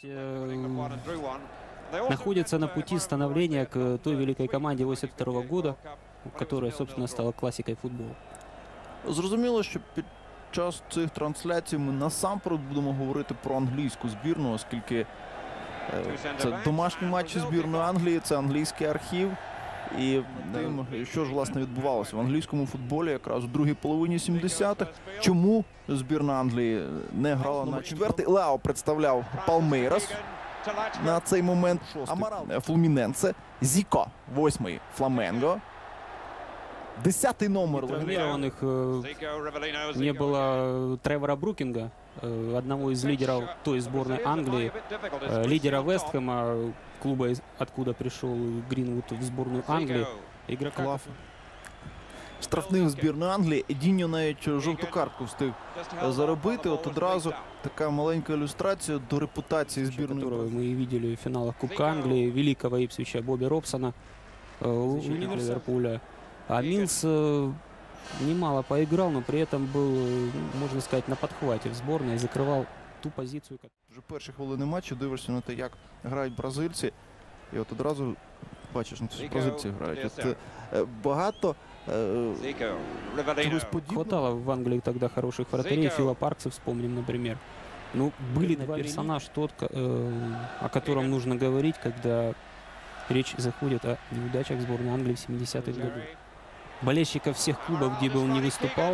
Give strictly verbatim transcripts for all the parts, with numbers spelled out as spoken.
находится на пути становления к той великой команде восемьдесят второго года, которая, собственно, стала классикой футбола. Зрозуміло, що під час цих трансляцій ми насамперед будемо говорити про англійську збірну, оскільки це домашні матчі збірної Англії, це англійський архів. І що ж, власне, відбувалося в англійському футболі якраз у другій половині сімдесятих. Чому збірна Англії не грала на четвертий? Леão представляв Палмейрас на цей момент. Амарал Флуміненсе, Зіко, восьмий Фламенго. Десятый номер. Травмированных э, не было Тревора Брукинга, э, одного из лидеров той сборной Англии, э, лидера Вестхэма, клуба, откуда пришел Гринвуд в сборную Англии. Игрока штрафних збірної Англії. Едіньо навіть жовту картку встиг заробити. От одразу така маленька ілюстрація до репутації збірної. Которую мы видели в финалах Кубка Англии, великого Ипсвича Бобби Робсона, э, у Ливерпуля. А Милс э, немало поиграл, но при этом был, можно сказать, на подхвате в сборной и закрывал ту позицию. Вже перші хвилини матчу дивишся на те, як грають бразильці. І от одразу бачиш, ну, це бразильці грають. От, е, багато е, хватало в Англии тогда хороших вратарей. Фила Паркса вспомним, например. Ну, были два персонаж тот, э, о котором нужно говорить, когда речь заходит о неудачах сборной Англии в семидесятых годах. Болельщиков всех клубов, где бы он не выступал,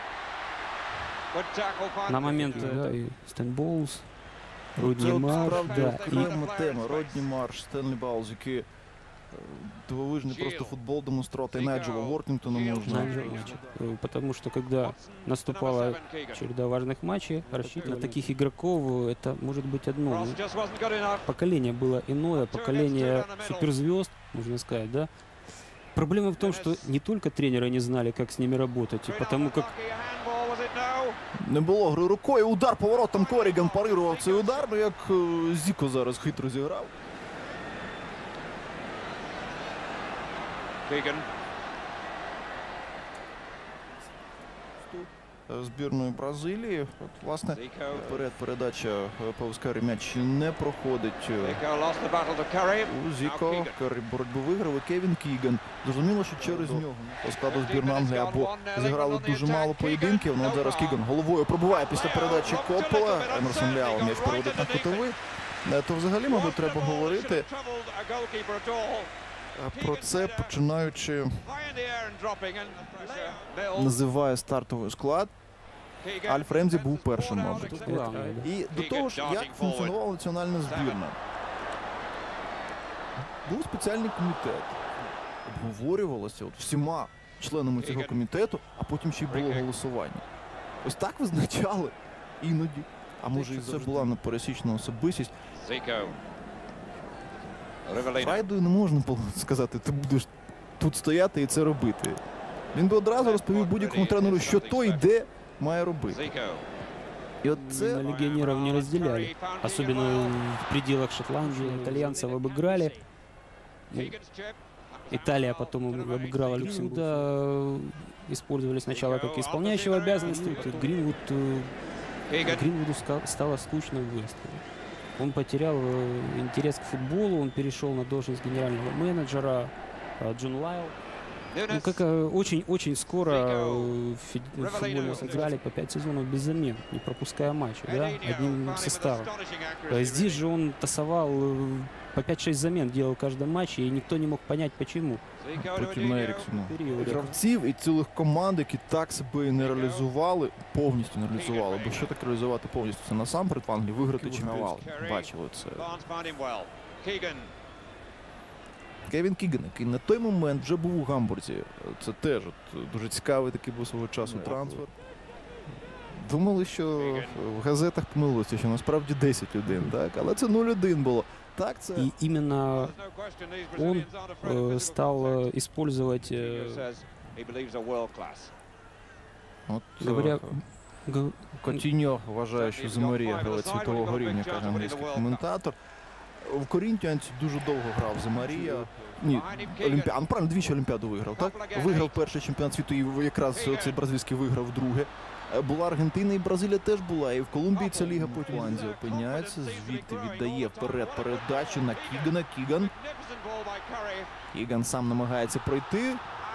на момент да, и Стэн Боулс, Родні Марш, да, і тема Родні Марш, Стенлі Боулс, які дивовижний просто футбол демонструвати, і Найджела Уортингтона можна. Потому что когда наступала череда важных матчей, рассчитывать на таких игроков, это может быть одно. Поколение было иное, поколение суперзвезд, можно сказать, да. Проблема в том, что не только тренеры не знали, как с ними работать, и потому как... Не було гри рукою, удар поворотом, Корриган парирував цей удар, ну як Зіко зараз хитро зіграв. Keegan. Збірної Бразилії. От, власне, перед передача повз Currie м'яч не проходить у Зіко. Currie боротьбу виграв, і Кевін Кіган. Зрозуміло, що через нього по складу збірної Англії або зіграли дуже мало поєдинків. Ну, от зараз Кіган головою пробиває після передачі Coppell. Емерсон Leão м'яч проводить на кутовий. То взагалі, мабуть, треба говорити про це, починаючи, називає стартовий склад. Альф Ремзі був першим, мабуть. І до того ж, як функціонувала національна збірна. Був спеціальний комітет. Обговорювалося от всіма членами цього комітету, а потім ще й було голосування. Ось так визначали іноді. А може і це була непересічна особистість. Фрайдою не можна сказати, ти будеш тут стояти і це робити. Він би одразу розповів будь-якому тренеру, що той де має робити. И вот це... Легионеров не разделяли. Особенно в пределах Шотландии. Итальянцев обыграли. Италия потом обыграла Люксембург. Да, использовали сначала как исполняющего обязанности. Гринвуд, Гринвуду стало скучно в Вестхэме. Он потерял интерес к футболу, он перешел на должность генерального менеджера. Джон Лайл. Ну, как очень-очень скоро в футболе сыграли по пять сезонов без замен, не пропуская матчи, да, одним составом. Здесь же он тасовал по пять-шесть замен, делал в каждом матче, и никто не мог понять, почему. Проти Еріксона. Гравців і цілих команд, які так себе і не реалізували, повністю не реалізували. Бо що таке реалізувати повністю? Це насамперед в Англії виграти чемпіонат. Бачили це. Кевін Кіган, який на той момент вже був у Гамбурзі. Це теж от, дуже цікавий такий був свого часу трансфер. Думали, що в газетах помилилося, що насправді десять один, так? Але це нуль один було. Так, це... И именно он э, стал э, использовать... Э, от, говоря... Котіньо вважає, що Земарія гравець світового рівня, каже англійський коментатор. В Корінтіанці дуже довго грав Земарія. Ні, Олімпіаду, правильно, двічі Олімпіаду виграв, так? Виграв перший чемпіонат світу і якраз цей бразильський виграв друге. була Аргентина і Бразилія теж була. І в Колумбії ця ліга потім Голландія опиняється. Звідти віддає вперед передачу на Кігана. Кіган. Кіган сам намагається пройти.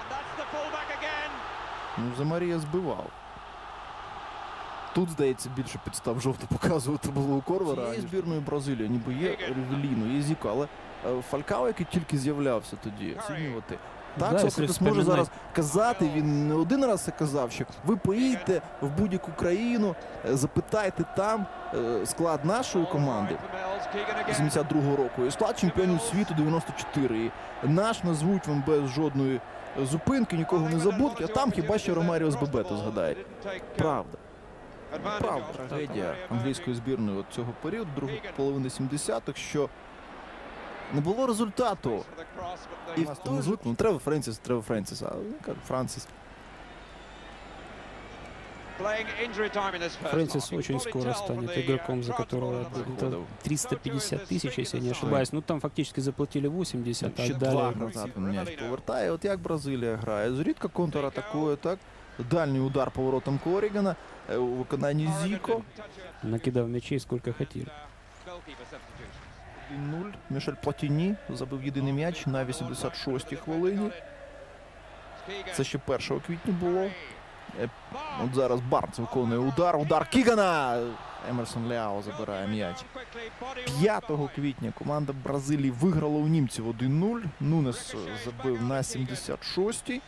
Ну, Замарія збивав. Тут, здається, більше підстав жовто показувати було у Корвера. Є збірною Бразилії, ніби є Rivelino, є Zico, але Фалькао, який тільки з'являвся тоді, оцінювати. Так, да, Сократес може зараз казати, він не один раз це казав, що ви поїдьте в будь-яку країну, запитайте там склад нашої команди вісімдесят другого року і склад чемпіонів світу дев'яносто чотири. І наш назвуть вам без жодної зупинки, нікого не забудуть, а там хіба що Ромаріо з Бебето згадає. Правда. Правда. Трагедія англійської збірної от цього періоду, другої половини сімдесятих, що не було результату. І в тому звикнув. Тревор Френсіс, Тревор Френсіс, а кажуть Франсіс. Фрэнсис очень скоро станет игроком, за которого триста пятьдесят тысяч, если я не ошибаюсь. Ну, там фактически заплатили восемьдесят, а далі... назад м'яч повертає. От як Бразилія грає. Зрідка контратакує, так? Дальній удар поворотом Корригана у виконанні Zico. Накидав м'ячей скільки хотів. нуль. Мішель Платіні забив єдиний м'яч на вісімдесят шостій хвилині. Це ще першого квітня було. От зараз Барнс виконує удар. Удар Кігана! Емерсон Leão забирає м'яч. п'ятого квітня команда Бразилії виграла у німців один нуль. Нунес забив на сімдесят шостій.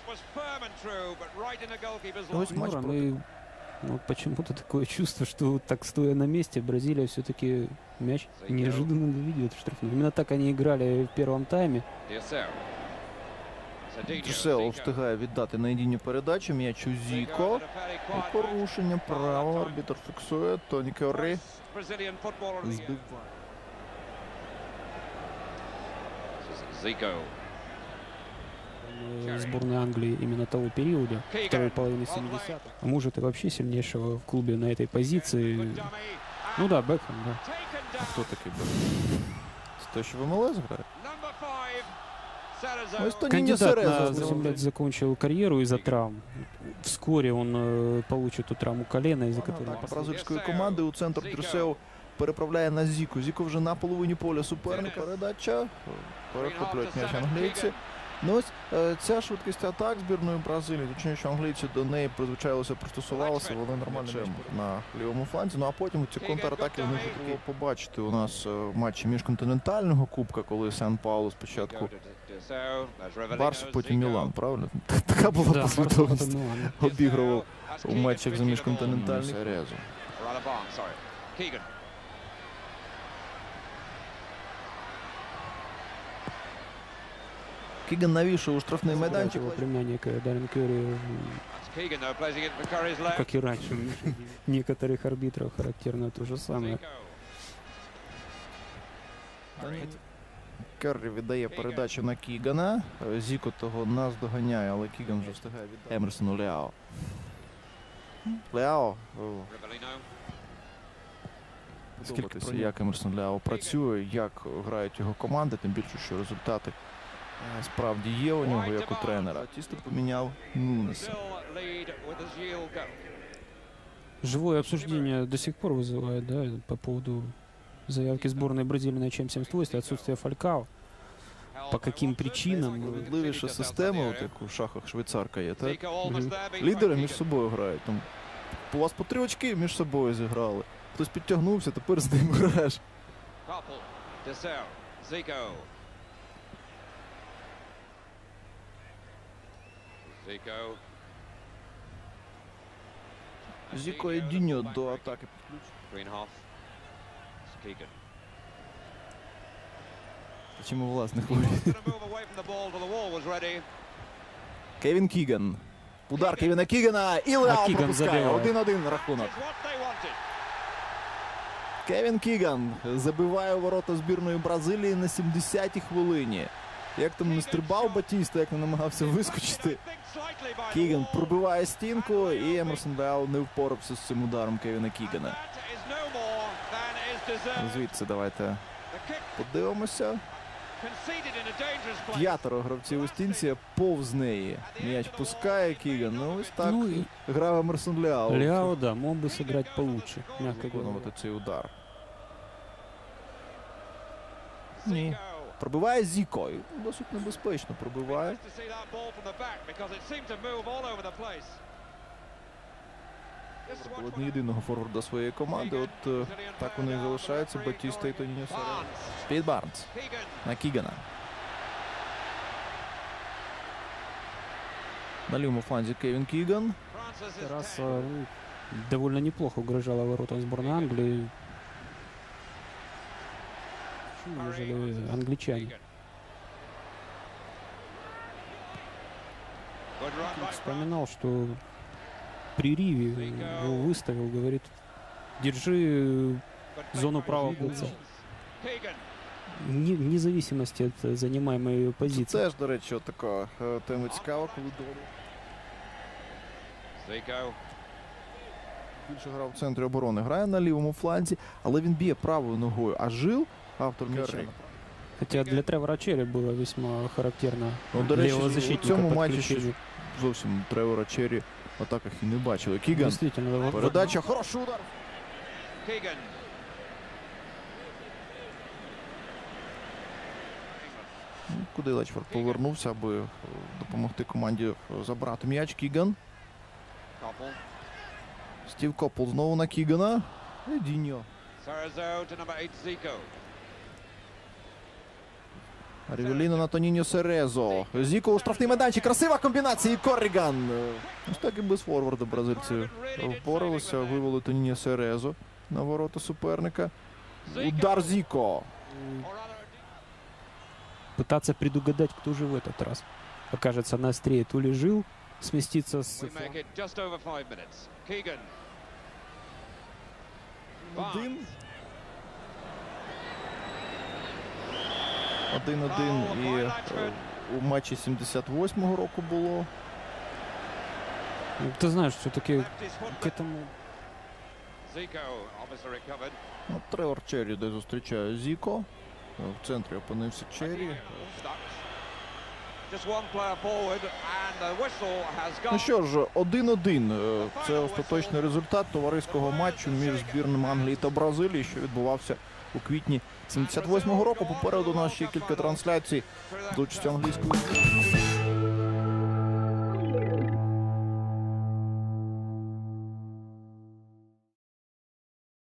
Ось матч проти... Ну, почему-то такое чувство, что вот так стоя на месте, Бразилия все-таки мяч неожиданно доведет в штрафную. Именно так они играли в первом тайме. Dirceu встигає віддати на Единю передачу. М'яч у Zico. І порушення права. Арбітр фіксує. Тоні Currie збиває. Zico. Сборной Англии именно того периода, второй половины семидесятых. А может и вообще сильнейшего в клубе на этой позиции. Ну да, Бекхэм, да. А кто такой Бекхэм? Це той, що в МЛС грає? Кандидат на восемь лет закончил карьеру из-за травм. Вскоре он э, получит эту травму колена, из-за которой... Бразильської команди у центр Dirceu переправляє на Zico. Zico вже на половині поля суперника. Передача. Перехоплюють м'яч англійці. Ну ось ця швидкість атак збірної Бразилії, точніше англійці до неї призвичайлося, пристосувалися, вони нормально на лівому фланзі. Ну а потім ці контратаки вони хотіли побачити у нас в матчі міжконтинентального кубка, коли Сан-Паулу спочатку Барс, потім Мілан, правильно? Така була послідовність. Обігрував у матчах за міжконтинентальний Cerezo. Кіган навішав у штрафний майданчик. Его племянника Даррен Currie, как и раньше, некоторых арбитров характерно то же самое. Currie віддає передачу на Кігана. Zico того наздоганяє, але Кіган вже встигає віддати Емерсону Leão. Leão. Подобатися, як Емерсон Leão працює, як грають його команди, тим більше, що результати справді є у нього, як у тренера. Батиста поміняв Нунеса. Живое обсуждение до сих пор вызывает, да, по поводу заявки сборной Бразилии на чемпионское свойство, отсутствие Фалькао. По каким причинам? Справедливіша система, от як у шахах швейцарка є, так? Угу. Лідери між собою грають. Там, у вас по три очки між собою зіграли. Хтось підтягнувся, тепер з ним граєш. Coppell, Dirceu, Zico. Zico. Zico і Edinho до атаки підключені. Greenhoff. Keegan. Чому власне хворі? Кевін Кіган. Удар Кевіна Кігана. І Leão пропускає. один-один рахунок. Кевін Кіган забиває у ворота збірної Бразилії на сімдесятій хвилині. Як там не стрибав Батіста, як не намагався вискочити. Кіган пробиває стінку, і Емерсон Leão не впорався з цим ударом Кевіна Кігана. Звідси давайте подивимося. П'ятеро гравців у стінці, повз неї. М'яч пускає Кіган. Ну ось так Ну, и грав Емерсон Леау. Леао, да, мог бы сыграть получше, мягко говоря. Виконувати цей удар. Ні. Пробиває Зіко. І досить небезпечно пробиває. Було не єдиного форварда своєї команди. От е, так вони і залишаються. Батіста і Тоніо. Спід Барнс на Кігана. На лівому фланзі Кевін Кіган. Раз ну, довольно неплохо угрожала воротам сборной Англии. Почему неужели англичане? Тут вспоминал, что при Риве его выставил, говорит, держи зону правого кольца. Не, вне зависимости от занимаемой позиции. Це ж, до речі, от така е, тема цікава, коли Дору більше грав в центрі оборони. Грає на лівому фланзі, але він б'є правою ногою. А Жил, автор м'яча. Хотя для Тревора Черри было весьма характерно. Ну, до речі, левого у защитника цьому матчі подключили. ще зовсім Тревора Черрі в атаках і не бачили. Кіган. Действительно, Передача, хороший удар. Ну, куди Latchford повернувся, аби допомогти команді забрати м'яч. Кіган. Стів Coppell знову на Кігана. Единьо. Rivelino на Toninho Cerezo. Zico у штрафний майданчик. Красива комбінація. І Corrigan. Ось так і без форварда бразильці впоралися. Вивели Toninho Cerezo на ворота суперника. Удар Zico. Пытаться предугадать, кто же в этот раз окажется на острие. То ли Жил сместиться с... Один. Один-один і е, у матчі сімдесят восьмого року було. Ты знаешь, все-таки к этому... От Тревор Черрі, де зустрічає Зіко. В центрі опинився Черрі. Ну що ж, один-один. Це остаточний результат товариського матчу між збірними Англії та Бразилії, що відбувався у квітні сімдесят восьмого року. Попереду у нас ще кілька трансляцій з участю англійської.